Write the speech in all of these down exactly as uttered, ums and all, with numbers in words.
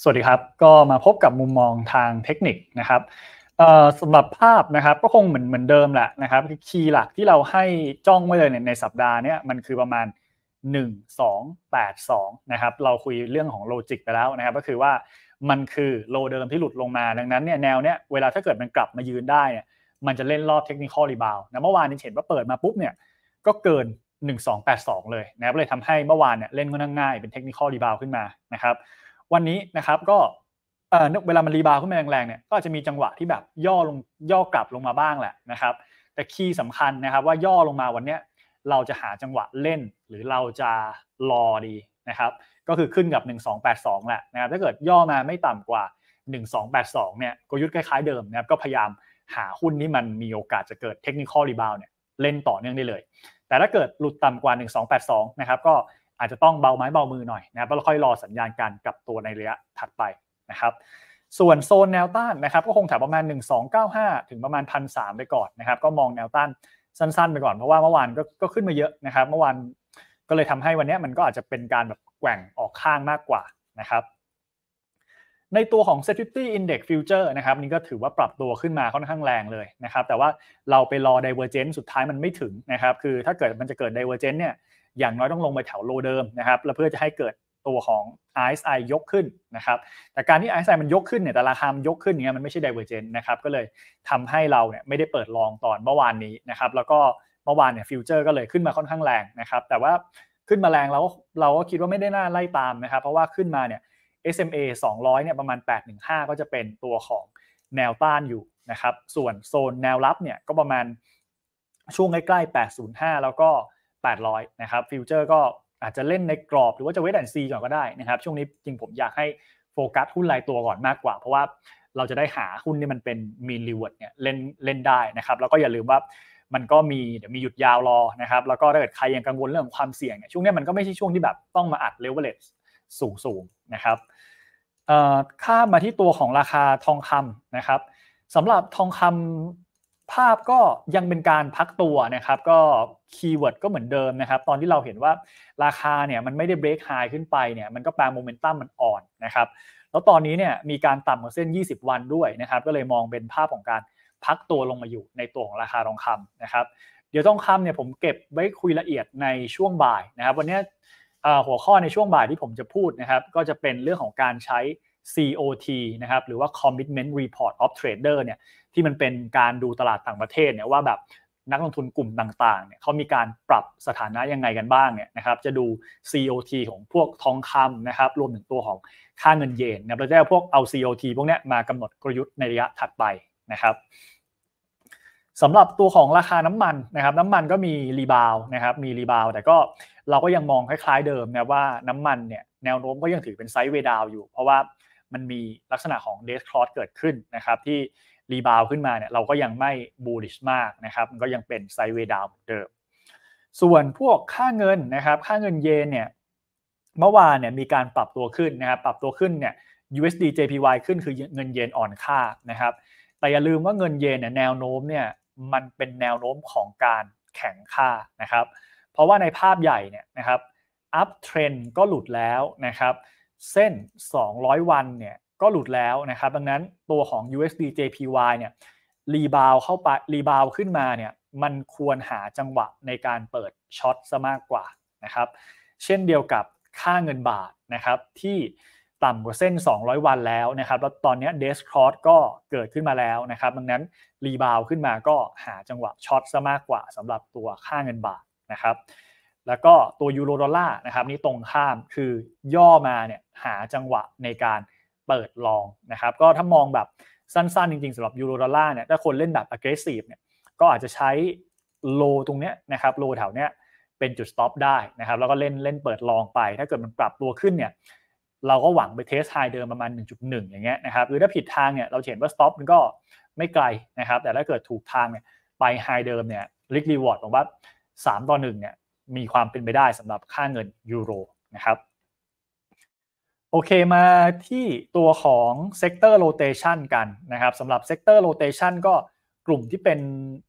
สวัสดีครับก็มาพบกับมุมมองทางเทคนิคนะครับสำหรับภาพนะครับก็คงเหมือนเหมือนเดิมแหละนะครับคีย์หลักที่เราให้จ้องไว้เลยในสัปดาห์นี้มันคือประมาณหนึ่ง สอง แปด สองนะครับเราคุยเรื่องของโลจิกไปแล้วนะครับก็คือว่ามันคือโลเดิมที่หลุดลงมาดังนั้นเนี่ยแนวเนี้ยเวลาถ้าเกิดมันกลับมายืนได้เนี่ยมันจะเล่นรอบเทคนิคอลรีบาวด์นะเมื่อวานนี้เห็นว่าเปิดมาปุ๊บเนี่ยก็เกินหนึ่ง สอง แปด สองเลยนะครับเลยทำให้เมื่อวานเนี่ยเล่นค่อนข้างง่ายเป็นเทคนิคอลรีบาวด์ขึ้นมานะครับวันนี้นะครับก็เอ่อเวลามันรีบาวด์ขึ้นมาแรงๆเนี่ยก็อาจจะมีจังหวะที่แบบย่อลงย่อกลับลงมาบ้างแหละนะครับแต่คีย์สำคัญนะครับว่าย่อลงมาวันเนี้ยเราจะหาจังหวะเล่นหรือเราจะรอดีนะครับก็คือขึ้นกับหนึ่ง สอง แปด สองแหละนะครับถ้าเกิดย่อมาไม่ต่ำกว่าหนึ่ง สอง แปด สองเนี่ยกลยุทธ์คล้ายๆเดิมนะครับก็พยายามหาหุ้นที่มันมีโอกาสจะเกิด Technical Rebound เนี่ยเล่นต่อเนื่องได้เลยแต่ถ้าเกิดหลุดต่ำกว่าหนึ่ง สอง แปด สองนะครับก็อาจจะต้องเบาไม้เบามือหน่อยนะครับแล้วค่อยรอสัญญาณการกลับตัวในระยะถัดไปนะครับส่วนโซนแนวต้านนะครับก็คงแถวประมาณหนึ่งพันสองร้อยเก้าสิบห้าถึงประมาณ หนึ่งพันสามร้อย ไปก่อนนะครับก็มองแนวต้านสั้นๆไปก่อนเพราะว่าเมื่อวานก็ก็ขึ้นมาเยอะนะครับเมื่อวานก็เลยทำให้วันนี้มันก็อาจจะเป็นการแบบแกว่งออกข้างมากกว่านะครับในตัวของ เซ็ต ห้าสิบ Index Future นะครับนี่ก็ถือว่าปรับตัวขึ้นมาค่อนข้างแรงเลยนะครับแต่ว่าเราไปรอ Divergence สุดท้ายมันไม่ถึงนะครับคือถ้าเกิดมันจะเกิด Divergence เนี่ยอย่างน้อยต้องลงไปแถวโลเดิมนะครับแล้วเพื่อจะให้เกิดตัวของ อาร์ เอส ไอ ยกขึ้นนะครับแต่การที่ อาร์ เอส ไอ มันยกขึ้นเนี่ยแต่ราคามันยกขึ้นอย่างเงี้ยมันไม่ใช่ Divergence นะครับก็เลยทำให้เราเนี่ยไม่ได้เปิดลองตอนเมื่อวานนี้นะครับแล้วก็เมื่อวานเนี่ยฟิวเจอร์ก็เลยขึ้นมาค่อนข้างแรงนะครับแต่ว่าขึ้นมาแรงเราก็เราก็คิดว่าไม่ได้น่าไล่ตามนะครับเพราะว่าขึ้นมาเนี่ย เอส เอ็ม เอ สองร้อยเนี่ยประมาณแปดร้อยสิบห้าก็จะเป็นตัวของแนวต้านอยู่นะครับส่วนโซนแนวรับเนี่ยก็ประมาณช่วงใกล้ๆแปดร้อยห้าแล้วก็แปดร้อยนะครับฟิวเจอร์ก็อาจจะเล่นในกรอบหรือว่าจะเวทแอนด์ซีก่อนก็ได้นะครับช่วงนี้จริงผมอยากให้โฟกัสหุ้นรายตัวก่อนมากกว่าเพราะว่าเราจะได้หาหุ้นที่มันเป็นมีนรีเวิร์ดเนี่ยเล่นเล่นได้นะครับแล้วก็อย่าลืมว่ามันก็มีเดี๋ยวมีหยุดยาวรอนะครับแล้วก็ถ้าเกิดใครยังกังวลเรื่องของความเสี่ยงเนี่ยช่วงนี้มันก็ไม่ใช่ช่วงที่แบบต้องมาอัดเลเวลเลจสูงๆนะครับข้ามมาที่ตัวของราคาทองคำนะครับสำหรับทองคำภาพก็ยังเป็นการพักตัวนะครับก็คีย์เวิร์ดก็เหมือนเดิมนะครับตอนที่เราเห็นว่าราคาเนี่ยมันไม่ได้เบรกไฮขึ้นไปเนี่ยมันก็แปลโมเมนตัมมันอ่อนนะครับแล้วตอนนี้เนี่ยมีการต่ำกว่าเส้นยี่สิบวันด้วยนะครับก็เลยมองเป็นภาพของการพักตัวลงมาอยู่ในตัวของราคาทองคำนะครับเดี๋ยวทองคำเนี่ยผมเก็บไว้คุยละเอียดในช่วงบ่ายนะครับวันนี้หัวข้อในช่วงบ่ายที่ผมจะพูดนะครับก็จะเป็นเรื่องของการใช้ ซี โอ ที นะครับหรือว่า Commitment Report of Trader เนี่ยที่มันเป็นการดูตลาดต่างประเทศเนี่ยว่าแบบนักลงทุนกลุ่มต่างๆเนี่ยเขามีการปรับสถานะยังไงกันบ้างเนี่ยนะครับจะดู ซี โอ ที ของพวกทองคำนะครับรวมถึงตัวของค่าเงินเยนนะเราจะเอาพวกเอา ซี โอ ที พวกนี้มากำหนดกลยุทธ์ในระยะถัดไปนะครับสำหรับตัวของราคาน้ำมันนะครับน้ำมันก็มีรีบาวนะครับมีรีบาวแต่ก็เราก็ยังมองคล้ายๆเดิมนะว่าน้ำมันเนี่ยแนวโน้มก็ยังถือเป็นไซด์เวย์ดาวอยู่เพราะว่ามันมีลักษณะของเดสคลอสเกิดขึ้นนะครับที่รีบาวขึ้นมาเนี่ยเราก็ยังไม่บูลลิชมากนะครับมันก็ยังเป็นไซด์เวย์ดาวเหมือนเดิมส่วนพวกค่าเงินนะครับค่าเงินเยนเนี่ยเมื่อวานเนี่ยมีการปรับตัวขึ้นนะครับปรับตัวขึ้นเนี่ย ยู เอส ดี เจ พี วาย ขึ้นคือเงินเยนอ่อนค่านะครับแต่อย่าลืมว่าเงินเยนเนี่ยแนวโน้มเนี่ยมันเป็นแนวโน้มของการแข็งค่านะครับเพราะว่าในภาพใหญ่เนี่ยนะครับอัพเทรนด์ก็หลุดแล้วนะครับเส้นสองร้อยวันเนี่ยก็หลุดแล้วนะครับดังนั้นตัวของ ยู เอส ดี เจ พี วาย เนี่ยรีบาวเข้าไปรีบาวขึ้นมาเนี่ยมันควรหาจังหวะในการเปิดช็อตซะมากกว่านะครับเช่นเดียวกับค่าเงินบาทนะครับที่ต่ำกว่าเส้นสองร้อยวันแล้วนะครับแล้วตอนนี้เดสคอร์สก็เกิดขึ้นมาแล้วนะครับดังนั้นรีบาวขึ้นมาก็หาจังหวะช็อตซะมากกว่าสำหรับตัวค่าเงินบาทนะครับแล้วก็ตัวยูโรดอลลาร์นะครับนี่ตรงข้ามคือย่อมาเนี่ยหาจังหวะในการเปิดลองนะครับก็ถ้ามองแบบสั้นๆจริงๆสำหรับยูโรดอลลาร์เนี่ยถ้าคนเล่นแบบ aggressive เนี่ยก็อาจจะใช้โลตรงเนี้ยนะครับโลแถวเนี้ยเป็นจุด stop ได้นะครับแล้วก็เล่นเล่นเปิดลองไปถ้าเกิดมันปรับตัวขึ้นเนี่ยเราก็หวังไปเทสไฮเดิมประมาณ หนึ่งจุดหนึ่ง อย่างเงี้ยนะครับหรือถ้าผิดทางเนี่ยเราเห็นว่า stop มันก็ไม่ไกลนะครับแต่ถ้าเกิดถูกทางเนี่ยไปไฮเดิมเนี่ย risk reward ผมว่าสามต่อหนึ่งเนี่ยมีความเป็นไปได้สำหรับค่าเงินยูโรนะครับโอเคมาที่ตัวของ sector rotation กันนะครับสำหรับ sector rotation ก็กลุ่มที่เป็น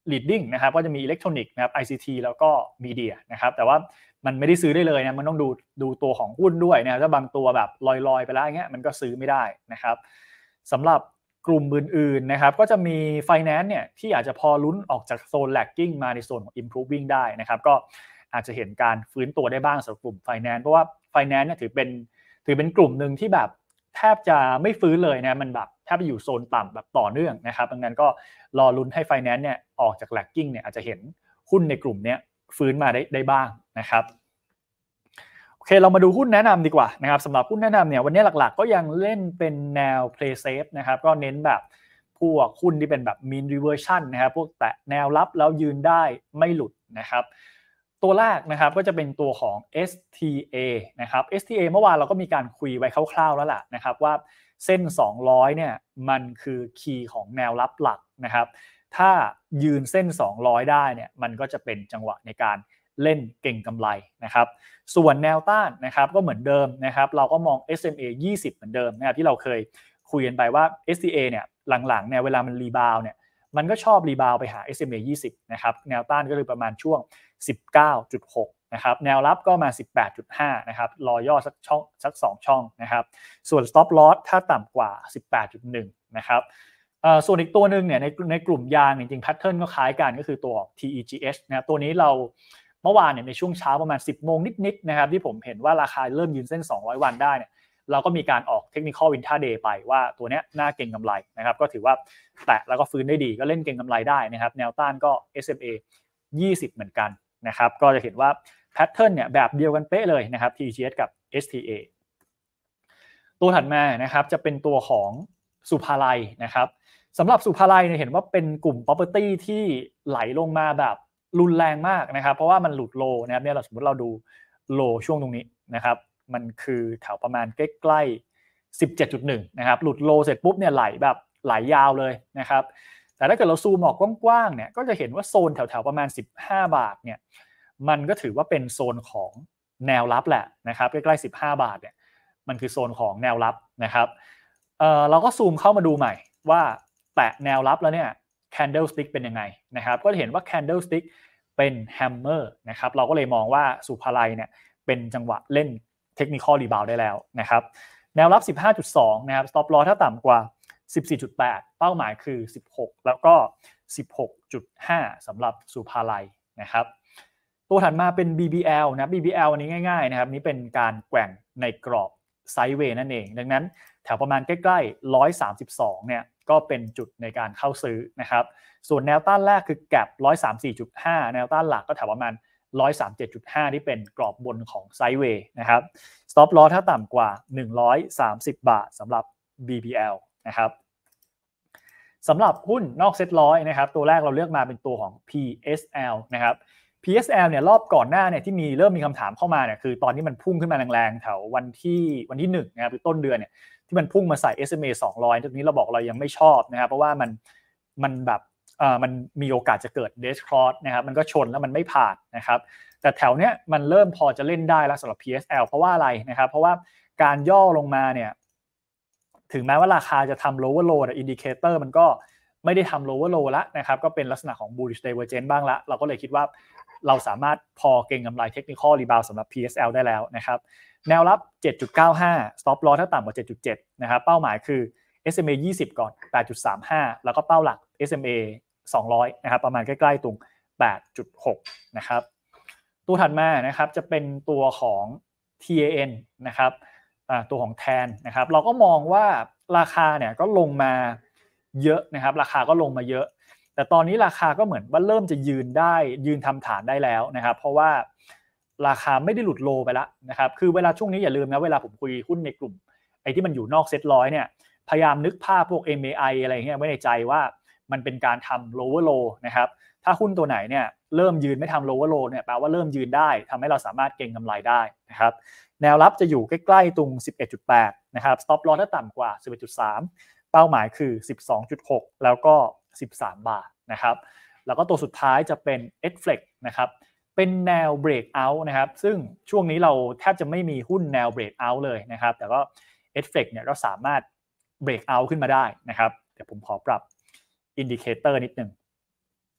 leading นะครับก็จะมีอิเล็กทรอนิกส์นะครับ ไอ ซี ที แล้วก็มีเดียนะครับแต่ว่ามันไม่ได้ซื้อได้เลยนะมันต้องดูดูตัวของหุ้นด้วยนะถ้าบางตัวแบบลอยๆไปแล้วอย่างเงี้ยมันก็ซื้อไม่ได้นะครับสำหรับกลุ่มอื่นๆนะครับก็จะมี finance เนี่ยที่อาจจะพอลุ้นออกจากโซน lagging มาในโซนของ improving ได้นะครับก็อาจจะเห็นการฟื้นตัวได้บ้างสำหรับกลุ่ม finance เพราะว่า finance เนี่ยถือเป็นถือเป็นกลุ่มหนึ่งที่แบบแทบจะไม่ฟื้นเลยนะมันแบบแทบจะอยู่โซนต่ำแบบต่อเนื่องนะครับดังนั้นก็รอลุ้นให้ finance เนี่ยออกจาก lagging เนี่ยอาจจะเห็นหุ้นในกลุ่มนี้ฟื้นมาได้ได้บ้างนะครับโอเคเรามาดูหุ้นแนะนำดีกว่านะครับสำหรับหุ้นแนะนำเนี่ยวันนี้หลักๆก็ยังเล่นเป็นแนว play safe นะครับก็เน้นแบบพวกหุ้นที่เป็นแบบ mean reversion นะครับพวกแตะแนวรับแล้วยืนได้ไม่หลุดนะครับตัวแรกนะครับก็จะเป็นตัวของ เอส ที เอ นะครับ เอส ที เอ เมื่อวานเราก็มีการคุยไว้คร่าวๆแล้วล่ะนะครับว่าเส้นสองร้อยเนี่ยมันคือคีย์ของแนวรับหลักนะครับถ้ายืนเส้นสองร้อยได้เนี่ยมันก็จะเป็นจังหวะในการเล่นเก่งกำไรนะครับส่วนแนวต้านนะครับก็เหมือนเดิมนะครับเราก็มอง เอส เอ็ม เอ ยี่สิบเหมือนเดิมนะครับที่เราเคยคุยกันไปว่า เอส ที เอ เนี่ยหลังๆเนี่ยเวลามันรีบาวเนี่ยมันก็ชอบรีบาวไปหา เอส เอ็ม เอ ยี่สิบนะครับแนวต้านก็คือประมาณช่วง สิบเก้าจุดหก นะครับแนวรับก็มา สิบแปดจุดห้า นะครับรอย่อสักช่องสักสองช่องนะครับส่วน stop loss ถ้าต่ำกว่า สิบแปดจุดหนึ่ง นะครับเอ่อส่วนอีกตัวนึงเนี่ยในในกลุ่มยางจริงๆ pattern ก็คล้ายกันก็คือตัว ที อี จี เอช นะครับตัวนี้เราเมื่อวานเนี่ยในช่วงเช้าประมาณ สิบโมงนิดๆนะครับที่ผมเห็นว่าราคาเริ่มยืนเส้นสองร้อยวันได้เนี่ยเราก็มีการออก technical intraday ไปว่าตัวเนี้ยน่าเก็งกำไรนะครับก็ถือว่าแตะแล้วก็ฟื้นได้ดีก็เล่นเก็งกำไรได้นะครับแนวต้านก็ เอส เอ็ม เอ ยี่สิบเหมือนกันนะครับก็จะเห็นว่าแพทเทิร์นเนี่ยแบบเดียวกันเป๊ะเลยนะครับ ที อี จี เอส กับ เอส ที เอ ตัวถัดมานะครับจะเป็นตัวของสุภาลัยนะครับสำหรับสุภาลัยเนี่ยเห็นว่าเป็นกลุ่ม property ที่ไหลลงมาแบบรุนแรงมากนะครับเพราะว่ามันหลุดโลนะครับเนี่ยเราสมมติเราดูโลช่วงตรงนี้นะครับมันคือแถวประมาณใกล้ๆ สิบเจ็ดจุดหนึ่ง นะครับหลุดโลเสร็จปุ๊บเนี่ยไหลแบบไหลยาวเลยนะครับแต่ถ้าเกิดเราซูมออกกว้างๆเนี่ยก็จะเห็นว่าโซนแถวๆประมาณสิบห้าบาทเนี่ยมันก็ถือว่าเป็นโซนของแนวรับแหละนะครับใกล้ๆสิบห้าบาทเนี่ยมันคือโซนของแนวรับนะครับเอ่อเราก็ซูมเข้ามาดูใหม่ว่าแตะแนวรับแล้วเนี่ย candlestick เป็นยังไงนะครับก็จะเห็นว่า candlestick เป็น hammer นะครับเราก็เลยมองว่าสุภาลัยเนี่ยเป็นจังหวะเล่น technical rebound ได้แล้วนะครับแนวรับ สิบห้าจุดสอง นะครับ stop loss ถ้าต่ำกว่า สิบสี่จุดแปด เป้าหมายคือสิบหกแล้วก็ สิบหกจุดห้า สำหรับสุภาลัยนะครับตัวถัดมาเป็น บี บี แอล นะ บี บี แอล อันนี้ง่ายๆนะครับนี่เป็นการแกว่งในกรอบไซด์เวย์นั่นเองดังนั้นแถวประมาณใกล้ๆหนึ่งร้อยสามสิบสองเนี่ยก็เป็นจุดในการเข้าซื้อนะครับส่วนแนวต้านแรกคือแกป หนึ่งร้อยสามสิบสี่จุดห้า แนวต้านหลักก็แถวประมาณ หนึ่งร้อยสามสิบเจ็ดจุดห้า ที่เป็นกรอบบนของไซด์เวย์นะครับ stop loss ถ้าต่ำกว่าหนึ่งร้อยสามสิบบาทสำหรับ บี บี แอล นะครับสำหรับหุ้นนอกเซ็ตร้อยนะครับตัวแรกเราเลือกมาเป็นตัวของ พี เอส แอล นะครับ พี เอส แอล เนี่ยรอบก่อนหน้าเนี่ยที่มีเริ่มมีคำถามเข้ามาเนี่ยคือตอนนี้มันพุ่งขึ้นมาแรงๆแถววันที่วันที่หนึ่งนะครับต้นเดือนเนี่ยที่มันพุ่งมาใส่ เอส เอ็ม เอ สองร้อยตรงนี้เราบอกเรายังไม่ชอบนะครับเพราะว่ามันมันแบบเอ่อมันมีโอกาสจะเกิด dead cross นะครับมันก็ชนแล้วมันไม่ผ่านนะครับแต่แถวเนี้ยมันเริ่มพอจะเล่นได้แล้วสำหรับ พี เอส แอล เพราะว่าอะไรนะครับเพราะว่าการย่อลงมาเนี่ยถึงแม้ว่าราคาจะทำ lower low แต่ indicator มันก็ไม่ได้ทำ lower low แล้วนะครับก็เป็นลักษณะของ bullish divergence บ้างละเราก็เลยคิดว่าเราสามารถพอเก็งกำไร technical rebound สำหรับ พี เอส แอล ได้แล้วนะครับแนวรับ เจ็ดจุดเก้าห้า stop loss ถ้าต่ำกว่า เจ็ดจุดเจ็ด นะครับเป้าหมายคือ เอส เอ็ม เอ ยี่สิบก่อน แปดจุดสามห้า แล้วก็เป้าหลัก เอส เอ็ม เอ สองร้อยนะครับประมาณใกล้ๆตรง แปดจุดหก นะครับตัวถัดมานะครับจะเป็นตัวของ ที เอ เอ็น นะครับตัวของแทนนะครับเราก็มองว่าราคาเนี่ยก็ลงมาเยอะนะครับราคาก็ลงมาเยอะแต่ตอนนี้ราคาก็เหมือนว่าเริ่มจะยืนได้ยืนทำฐานได้แล้วนะครับเพราะว่าราคาไม่ได้หลุดโลไปแล้วนะครับคือเวลาช่วงนี้อย่าลืมนะเวลาผมคุยหุ้นในกลุ่มไอ้ที่มันอยู่นอกเซ็ตร้อยเนี่ยพยายามนึกภาพพวก เอ็ม เอ ไอ อะไรเงี้ยไว้ในใจว่ามันเป็นการทำ lower low นะครับถ้าหุ้นตัวไหนเนี่ยเริ่มยืนไม่ทำ lower low เนี่ยแปลว่าเริ่มยืนได้ทำให้เราสามารถเก็งกำไรได้นะครับแนวรับจะอยู่ใกล้ๆตรง สิบเอ็ดจุดแปด นะครับ stop loss ถ้าต่ำกว่า สิบเอ็ดจุดสาม เป้าหมายคือ สิบสองจุดหก แล้วก็สิบสามบาทนะครับแล้วก็ตัวสุดท้ายจะเป็น เอส เอฟ เอ นะครับเป็นแนว break out นะครับซึ่งช่วงนี้เราแทบจะไม่มีหุ้นแนว break out เลยนะครับแต่ก็ เอส เอฟ เอ เนี่ยก็สามารถ break out ขึ้นมาได้นะครับเดี๋ยวผมขอปรับ indicator นิดนึง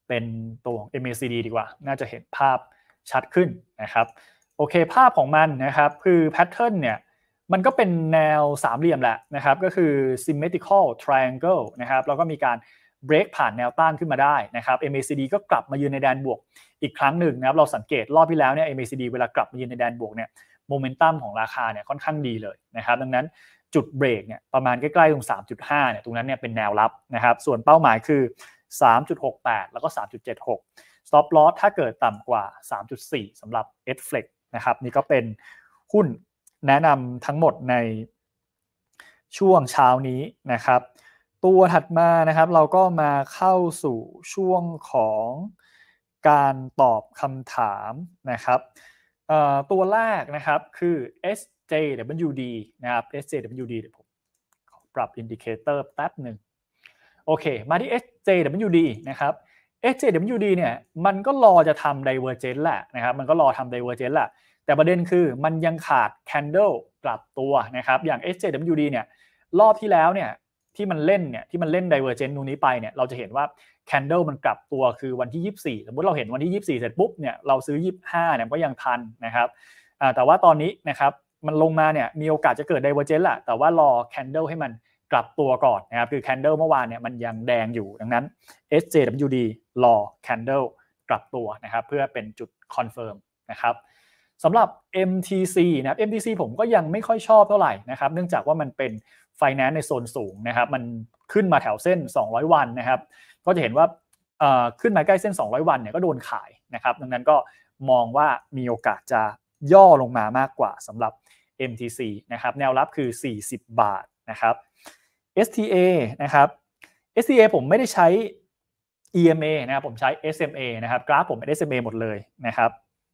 เป็นตัว เอ็ม เอ ซี ดี ดีกว่าน่าจะเห็นภาพชัดขึ้นนะครับโอเคภาพของมันนะครับคือแพทเทิร์นเนี่ยมันก็เป็นแนวสามเหลี่ยมแหละนะครับก็คือ symmetrical triangle นะครับแล้วก็มีการ break ผ่านแนวต้านขึ้นมาได้นะครับ เอ็ม เอ ซี ดี ก็กลับมายืนในแดนบวกอีกครั้งหนึ่งนะครับเราสังเกตรอบที่แล้วเนี่ย เอ็ม เอ ซี ดี เวลากลับมายืนในแดนบวกเนี่ยโมเมนตัมของราคาเนี่ยค่อนข้างดีเลยนะครับดังนั้นจุดเบรกเนี่ยประมาณใกล้ๆตรง สามจุดห้า เนี่ยตรงนั้นเนี่ยเป็นแนวรับนะครับส่วนเป้าหมายคือ สามจุดหกแปด แล้วก็ สามจุดเจ็ดหก stop loss ถ้าเกิดต่ำกว่า สามจุดสี่ สำหรับ เอส Flex นะครับนี่ก็เป็นหุ้นแนะนำทั้งหมดในช่วงเช้านี้นะครับตัวถัดมานะครับเราก็มาเข้าสู่ช่วงของการตอบคำถามนะครับตัวแรกนะครับคือ เอส เจ ดับเบิลยู ดี นะครับ เอส เจ ดับเบิลยู ดี เดี๋ยวผมปรับอินดิเคเตอร์แป๊บหนึ่งโอเคมาที่ เอส เจ ดับเบิลยู ดี นะครับ เอส เจ ดับเบิลยู ดี เนี่ยมันก็รอจะทำ Divergence แหละนะครับมันก็รอทำ Divergence แหละแต่ประเด็นคือมันยังขาด Candle กลับตัวนะครับอย่าง เอส เจ ดับเบิลยู ดี เนี่ยรอบที่แล้วเนี่ยที่มันเล่นเนี่ยที่มันเล่น Divergence ตรงนี้ไปเนี่ยเราจะเห็นว่า Candle มันกลับตัวคือวันที่ยี่สิบสี่สมมุติเราเห็นวันที่ยี่สิบสี่เสร็จปุ๊บเนี่ยเราซื้อยี่สิบห้าเนี่ยก็ยังทันนะครับอ่าแต่ว่าตอนนี้นะครับมันลงมาเนี่ยมีโอกาสจะเกิด Divergence แหละแต่ว่ารอ Candle ให้มันกลับตัวก่อนนะครับคือ Candle เมื่อวานเนี่ยมันยังแดงอยู่ดังนั้น เอส เจ ดับเบิลยู ดี รอ Candle กลับตัวนะครับเพื่อเป็นจุด Confirm นะครับสำหรับ เอ็ม ที ซี นะครับ เอ็ม ที ซี ผมก็ยังไม่ค่อยชอบเท่าไหร่นะครับเนื่องจากว่ามันเป็น Finance ในโซนสูงนะครับมันขึ้นมาแถวเส้นสองร้อยวันนะครับก็จะเห็นว่าขึ้นมาใกล้เส้นสองร้อยวันเนี่ยก็โดนขายนะครับดังนั้นก็มองว่ามีโอกาสจะย่อลงมามากกว่าสำหรับ เอ็ม ที ซี นะครับแนวรับคือสี่สิบบาทนะครับ เอส ที เอ นะครับ เอส ที เอ ผมไม่ได้ใช้ อี เอ็ม เอ นะครับผมใช้ เอส เอ็ม เอ นะครับกราฟผมเป็น เอส เอ็ม เอ หมดเลยนะครับ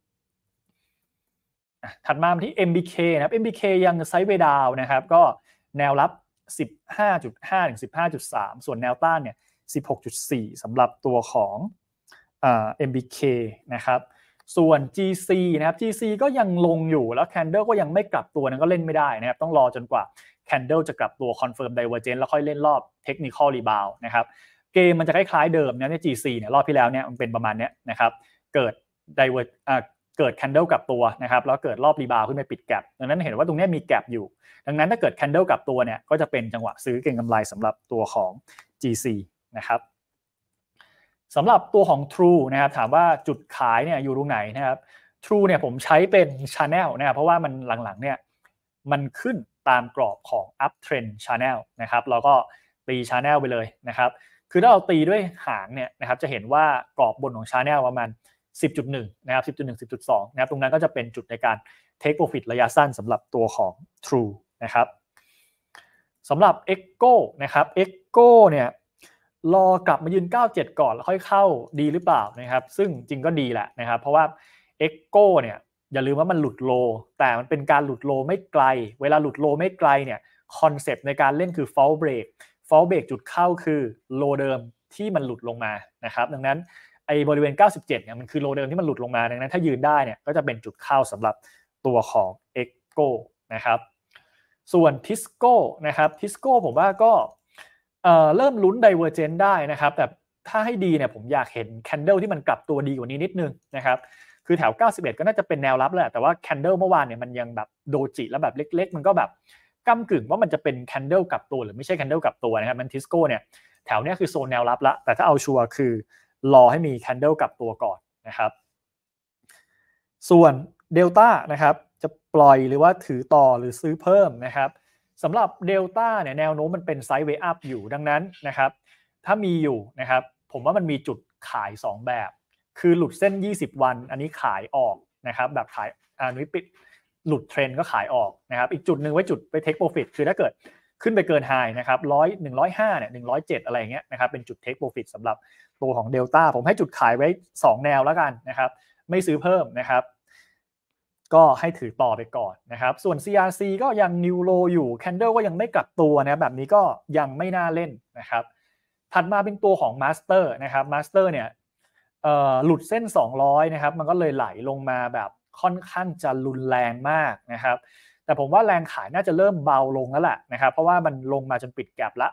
ถัดมาที่ เอ็ม บี เค นะครับ เอ็ม บี เค ยังไซด์เวย์ดาวน์นะครับก็แนวรับ สิบห้าจุดห้า ถึง สิบห้าจุดสาม ส่วนแนวต้านเนี่ย สิบหกจุดสี่ สำหรับตัวของเอ่อ เอ็ม บี เค นะครับส่วน จี ซี นะครับ จี ซี ก็ยังลงอยู่แล้ว Candle ก็ยังไม่กลับตัวนั้นก็เล่นไม่ได้นะครับต้องรอจนกว่า Candle จะกลับตัว Confirm Divergence แล้วค่อยเล่นรอบ Technical Rebound นะครับเกมมันจะคล้ายๆเดิมนะใน จี ซี เนี่ยรอบที่แล้วเนี่ยมันเป็นประมาณนี้นะครับเกิด Divert อ่าเกิด Candle กลับตัวนะครับแล้วเกิดรอบ Rebound ขึ้นไปปิดแกปดังนั้นเห็นว่าตรงนี้มีแกปอยู่ดังนั้นถ้าเกิด Candle กลับตัวเนี่ยก็จะเป็นจังหวะซื้อเก็งกำไรสำหรับตัวของ จี ซี นะครับสำหรับตัวของ True นะครับถามว่าจุดขายเนี่ยอยู่ตรงไหนนะครับ True เนี่ยผมใช้เป็น Channel นะครับเพราะว่ามันหลังๆเนี่ยมันขึ้นตามกรอบของ Uptrend Channel นะครับเราก็ตี Channel ไปเลยนะครับคือถ้าเราตีด้วยหางเนี่ยนะครับจะเห็นว่ากรอบบนของ Channel ประมาณ สิบจุดหนึ่ง นะครับ สิบจุดหนึ่ง สิบจุดสอง นะครับตรงนั้นก็จะเป็นจุดในการ Take Profit ระยะสั้นสำหรับตัวของ True นะครับสำหรับ Echo นะครับ Echo เนี่ยรอกลับมายืนเก้าสิบเจ็ดก่อนแล้วค่อยเข้าดีหรือเปล่านะครับซึ่งจริงก็ดีแหละนะครับเพราะว่า Echo เนี่ยอย่าลืมว่ามันหลุดโลแต่มันเป็นการหลุดโลไม่ไกลเวลาหลุดโลไม่ไกลเนี่ยคอนเซปต์ในการเล่นคือ fall break fall break จุดเข้าคือโลเดิมที่มันหลุดลงมานะครับดังนั้นไอ้บริเวณเก้าสิบเจ็ดเนี่ยมันคือโลเดิมที่มันหลุดลงมาดังนั้นถ้ายืนได้เนี่ยก็จะเป็นจุดเข้าสำหรับตัวของ Echo นะครับส่วน Tisco นะครับ Tisco ผมว่าก็เอ่อเริ่มลุ้น Divergence ได้นะครับแต่ถ้าให้ดีเนี่ยผมอยากเห็น Candle ที่มันกลับตัวดีกว่านี้นิดนึงนะครับคือแถวเก้าสิบเอ็ดก็น่าจะเป็นแนวรับแหละแต่ว่า Candle เมื่อวานเนี่ยมันยังแบบโดจิแล้วแบบเล็กๆมันก็แบบก้ำกึ่งว่ามันจะเป็น Candle กลับตัวหรือไม่ใช่ Candle กลับตัวนะครับมัน Tisco เนี่ยแถวเนี้ยคือโซนแนวรับละแต่ถ้าเอาชัวร์คือรอให้มี Candle กลับตัวก่อนนะครับส่วน Delta นะครับจะปล่อยหรือว่าถือต่อหรือซื้อเพิ่มนะครับสำหรับ Delta เนี่ยแนวโน้มมันเป็นไซด์เวย์อัพอยู่ดังนั้นนะครับถ้ามีอยู่นะครับผมว่ามันมีจุดขายสองแบบคือหลุดเส้นยี่สิบวันอันนี้ขายออกนะครับแบบขายอันนี้ปิดหลุดเทรนก็ขายออกนะครับอีกจุดนึงไว้จุดไป take profit คือถ้าเกิดขึ้นไปเกินไฮนะครับร้อยหนึ่งร้อยห้าเนี่ยหนึ่งร้อยเจ็ดอะไรอย่างเงี้ยนะครับเป็นจุด take profit สำหรับตัวของ Delta ผมให้จุดขายไว้สองแนวแล้วกันนะครับไม่ซื้อเพิ่มนะครับก็ให้ถือต่อไปก่อนนะครับส่วน ซี อาร์ ซี ก็ยัง New Low อยู่ Candle ก็ยังไม่กลับตัวนะแบบนี้ก็ยังไม่น่าเล่นนะครับถัดมาเป็นตัวของ Master นะครับ Master เนี่ยเอ่อหลุดเส้นสองร้อยนะครับมันก็เลยไหลลงมาแบบค่อนข้างจะรุนแรงมากนะครับแต่ผมว่าแรงขายน่าจะเริ่มเบาลงแล้วแหละนะครับเพราะว่ามันลงมาจนปิดแก็ปละ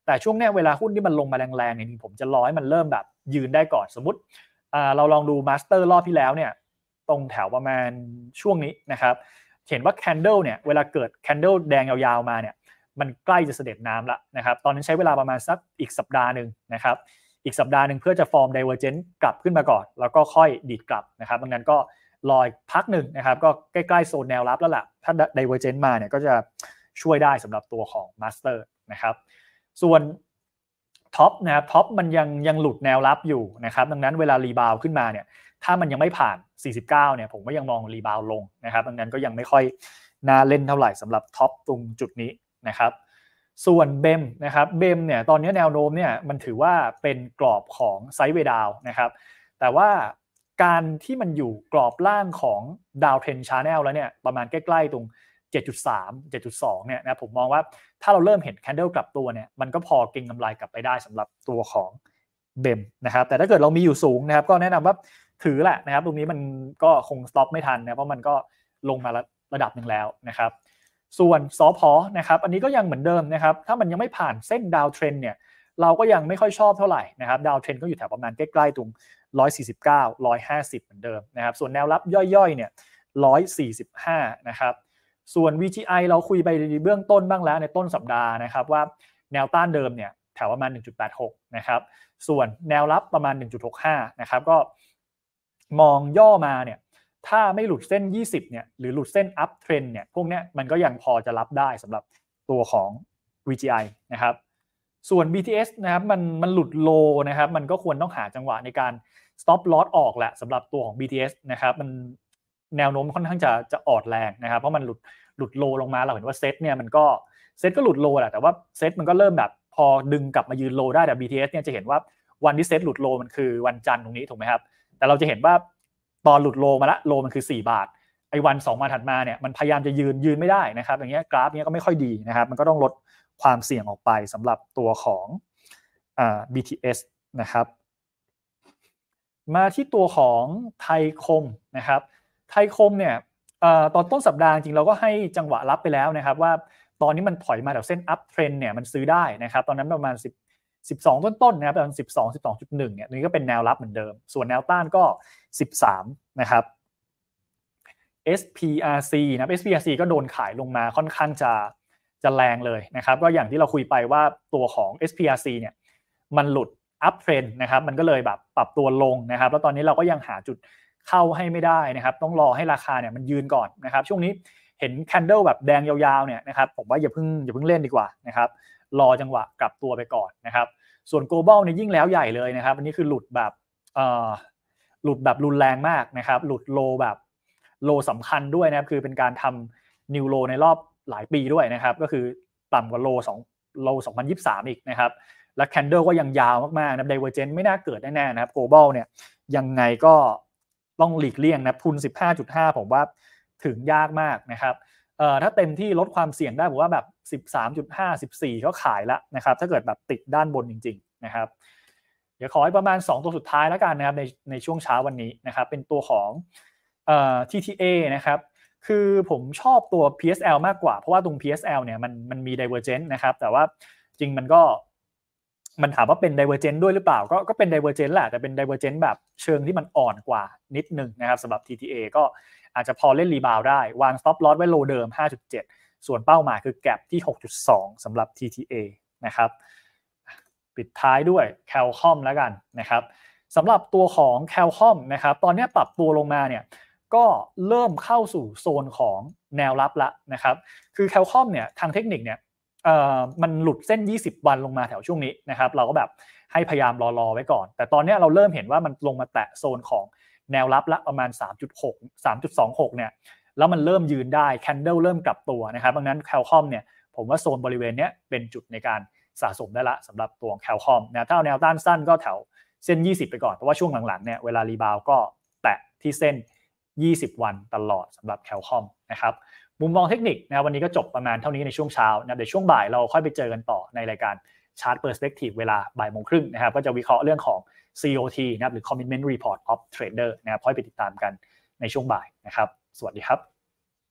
แต่ช่วงนี้เวลาหุ้นที่มันลงมาแรงๆเนี่ยผมจะรอให้มันเริ่มแบบยืนได้ก่อนสมมุติอ่าเราลองดูมาสเตอร์รอบที่แล้วเนี่ยตรงแถวประมาณช่วงนี้นะครับเห็นว่า candle เนี่ยเวลาเกิด candle แดงยาวๆมาเนี่ยมันใกล้จะเสด็จน้ำแล้วนะครับตอนนั้นใช้เวลาประมาณสักอีกสัปดาห์นึงนะครับอีกสัปดาห์นึงเพื่อจะฟอร์ม divergence กลับขึ้นมาก่อนแล้วก็ค่อยดีดกลับนะครับดังนั้นก็รออีกพักนึงนะครับก็ใกล้ๆโซนแนวรับแล้วล่ะถ้า divergence มาเนี่ยก็จะช่วยได้สำหรับตัวของ master นะครับส่วนท็อปนะครับท็อปมันยังยังหลุดแนวรับอยู่นะครับดังนั้นเวลารีบาวขึ้นมาเนี่ยถ้ามันยังไม่ผ่านสี่สิบเก้าเนี่ยผมก็ยังมองรีบาวลงนะครับดังนั้นก็ยังไม่ค่อยน่าเล่นเท่าไหร่สำหรับท็อปตรงจุดนี้นะครับส่วนเบมนะครับเบมเนี่ยตอนนี้แนวโน้มเนี่ยมันถือว่าเป็นกรอบของไซด์เวย์ดาวนะครับแต่ว่าการที่มันอยู่กรอบล่างของดาวเทรนด์ชาแนลแล้วเนี่ยประมาณใกล้ๆตรง เจ็ดจุดสาม เจ็ดจุดสอง เนี่ยนะผมมองว่าถ้าเราเริ่มเห็นแคนเดิลกลับตัวเนี่ยมันก็พอเก็งกำไรกลับไปได้สำหรับตัวของเบมนะครับแต่ถ้าเกิดเรามีอยู่สูงนะครับก็แนะนำว่าถือแหละนะครับตรงนี้มันก็คงสต็อปไม่ทันนะเพราะมันก็ลงมาระดับหนึ่งแล้วนะครับส่วนสผนะครับอันนี้ก็ยังเหมือนเดิมนะครับถ้ามันยังไม่ผ่านเส้นดาวเทรนเนี่ยเราก็ยังไม่ค่อยชอบเท่าไหร่นะครับดาวเทรนก็อยู่แถวประมาณใกล้ๆตรงหนึ่งร้อยสี่สิบเก้า หนึ่งร้อยห้าสิบเหมือนเดิมนะครับส่วนแนวรับย่อยๆเนี่ยหนึ่งร้อยสี่สิบห้านะครับส่วน วี จี ไอ เราคุยไปเบื้องต้นบ้างแล้วในต้นสัปดาห์นะครับว่าแนวต้านเดิมเนี่ยแถวประมาณ หนึ่งจุดแปดหก นะครับส่วนแนวรับประมาณ หนึ่งจุดหกห้า นะครับก็มองย่อมาเนี่ยถ้าไม่หลุดเส้นยี่สิบเนี่ยหรือหลุดเส้น up trend เนี่ยพวกเนี้ยมันก็ยังพอจะรับได้สำหรับตัวของ วี จี ไอ นะครับส่วน บี ที เอส นะครับมันมันหลุดโลนะครับมันก็ควรต้องหาจังหวะในการ stop loss ออกแหละสำหรับตัวของ บี ที เอส นะครับมันแนวโน้มค่อนข้างจะจะอ่อนแรงนะครับเพราะมันหลุดหลุดโลลงมาเราเห็นว่าเซตเนี่ยมันก็เซตก็หลุดโลแหละแต่ว่าเซตมันก็เริ่มแบบพอดึงกลับมายืนโลได้แต่ บี ที เอส เนี่ยจะเห็นว่าวันที่เซตหลุดโลมันคือวันจันทร์ตรงนี้ถูกไหมครับแต่เราจะเห็นว่าตอนหลุดโลมาละโลมันคือสี่บาทไอ้วันสองวันถัดมาเนี่ยมันพยายามจะยืนยืนไม่ได้นะครับอย่างเงี้ยกราฟเนี้ยก็ไม่ค่อยดีนะครับมันก็ต้องลดความเสี่ยงออกไปสำหรับตัวของอ่า บี ที เอส นะครับมาที่ตัวของไทยคมนะครับไทยคมเนี่ยเอ่อตอนต้นสัปดาห์จริงเราก็ให้จังหวะรับไปแล้วนะครับว่าตอนนี้มันถอยมาแถวเส้น up trend เนี่ยมันซื้อได้นะครับตอนนั้นประมาณสิบ สิบสองต้นๆนะครับประมาณสิบสอง สิบสองจุดหนึ่ง เนี่ยนี่ก็เป็นแนวรับเหมือนเดิมส่วนแนวต้านก็สิบสามนะครับ เอส พี อาร์ ซี นะครับ เอส พี อาร์ ซี ก็โดนขายลงมาค่อนข้างจะจะแรงเลยนะครับก็อย่างที่เราคุยไปว่าตัวของ เอส พี อาร์ ซี เนี่ยมันหลุด up trend นะครับมันก็เลยแบบปรับตัวลงนะครับแล้วตอนนี้เราก็ยังหาจุดเข้าให้ไม่ได้นะครับต้องรอให้ราคาเนี่ยมันยืนก่อนนะครับช่วงนี้เห็น candle แบบแดงยาวๆเนี่ยนะครับผมว่าอย่าเพิ่งอย่าเพิ่งเล่นดีกว่านะครับรอจังหวะกลับตัวไปก่อนนะครับส่วน global เนี่ยยิ่งแล้วใหญ่เลยนะครับอันนี้คือหลุดแบบเอ่อหลุดแบบรุนแรงมากนะครับหลุดโลแบบโลสำคัญด้วยนะครับคือเป็นการทำ new low ในรอบหลายปีด้วยนะครับก็คือต่ำกว่าโลสองโลสองพันยี่สิบสามอีกนะครับและ candle ก็ยังยาวมากๆนะ divergence ไม่น่าเกิดแน่ๆนะครับ global เนี่ยยังไงก็ต้องหลีกเลี่ยงนะทุน สิบห้าจุดห้า ผมว่าถึงยากมากนะครับเอ่อถ้าเต็มที่ลดความเสี่ยงได้ผมว่าแบบ สิบสามจุดห้า สิบสี่ ก็ขายละนะครับถ้าเกิดแบบติดด้านบนจริงๆนะครับเดี๋ยวขอให้ประมาณสองตัวสุดท้ายแล้วกันนะครับในในช่วงเช้าวันนี้นะครับเป็นตัวของเอ่อ ที ที เอ นะครับคือผมชอบตัว พี เอส แอล มากกว่าเพราะว่าตรง พี เอส แอล เนี่ยมันมันมี divergence นะครับแต่ว่าจริงมันก็มันถามว่าเป็น divergence ด้วยหรือเปล่าก็ก็เป็น divergence แหละแต่เป็น divergence แบบเชิงที่มันอ่อนกว่านิดนึงนะครับสำหรับ ที ที เอ ก็อาจจะพอเล่นรีบาวได้วาง stop loss ไว้โลเดิม ห้าจุดเจ็ด ส่วนเป้าหมายคือแก็ปที่ หกจุดสอง สำหรับ ที ที เอ นะครับปิดท้ายด้วย Qualcomm แล้วกันนะครับสำหรับตัวของ Qualcomm นะครับตอนนี้ปรับตัวลงมาเนี่ยก็เริ่มเข้าสู่โซนของแนวรับละนะครับคือ Qualcomm เนี่ยทางเทคนิคเนี่ยเอ่อมันหลุดเส้นยี่สิบวันลงมาแถวช่วงนี้นะครับเราก็แบบให้พยายามรอๆไว้ก่อนแต่ตอนนี้เราเริ่มเห็นว่ามันลงมาแตะโซนของแนวรับละประมาณ สามจุดหก สามจุดสองหก เนี่ยแล้วมันเริ่มยืนได้ candle เริ่มกลับตัวนะครับดังนั้น Qualcomm เนี่ยผมว่าโซนบริเวณนี้เป็นจุดในการสะสมได้ละสำหรับตัวของ Qualcomm นะถ้าเอาแนวต้านสั้นก็แถวเส้นยี่สิบไปก่อนเพราะว่าช่วงหลังๆเนี่ยเวลารีบาวก็แตะที่เส้นยี่สิบวันตลอดสำหรับ Qualcomm นะครับมุมมองเทคนิคนะวันนี้ก็จบประมาณเท่านี้ในช่วงเช้านะเดี๋ยวช่วงบ่ายเราค่อยไปเจอกันต่อในรายการ Chart Perspective เวลาบ่ายโมงครึ่งนะครับก็จะวิเคราะห์เรื่องของ ซี โอ ที นะครับหรือ Commitment Report of Trader นะครับค่อยไปติดตามกันในช่วงบ่ายนะครับสวัสดีครับ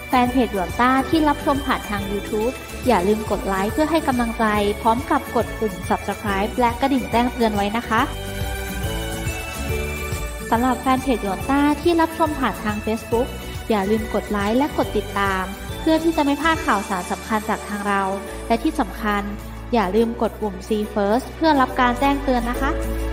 แฟนเพจหยวนต้าที่รับชมผ่านทาง YouTube อย่าลืมกดไลค์เพื่อให้กำลังใจพร้อมกับกดปุ่ม Subscribe และกระดิ่งแจ้งเตือนไว้นะคะสำหรับแฟนเพจหยวนต้าที่รับชมผ่านทาง Facebook อย่าลืมกดไลค์และกดติดตามเพื่อที่จะไม่พลาดข่าวสารสำคัญจากทางเราและที่สำคัญอย่าลืมกดปุ่ม See First เพื่อรับการแจ้งเตือนนะคะ